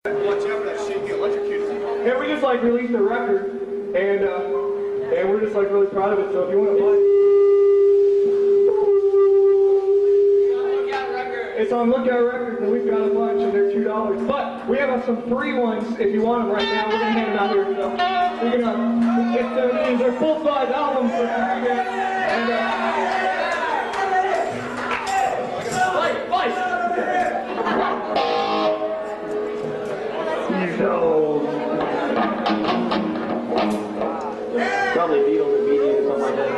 Yeah, we just like released a record, and we're just like really proud of it. So if you want to buy, it's on Lookout Records, and we've got a bunch, and they're $2. But we have some free ones if you want them right now. We're gonna hand them out here. So we're gonna, they're full-size albums for free, and probably Beatles and Beatles or something like that.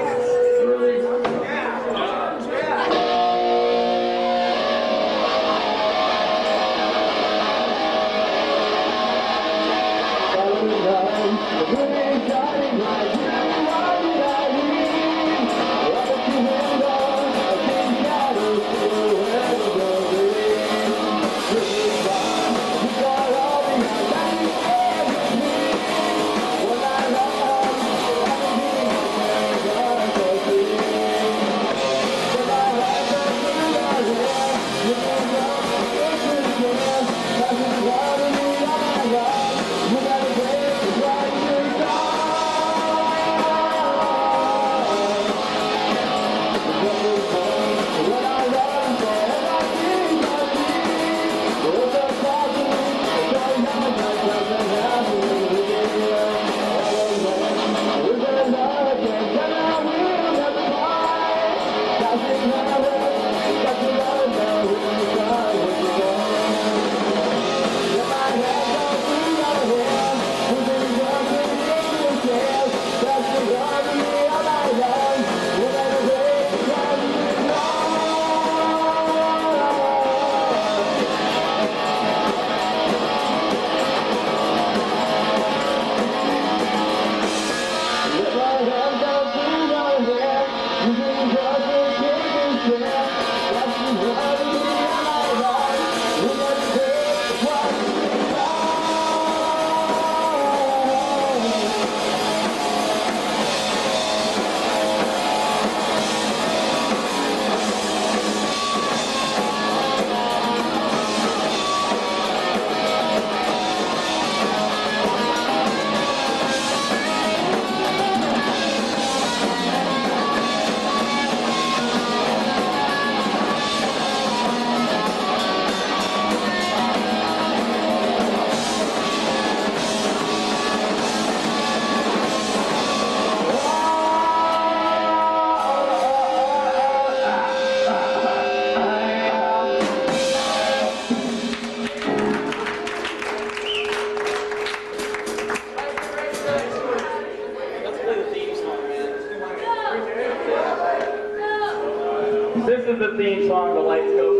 this is the theme song, The Lights Go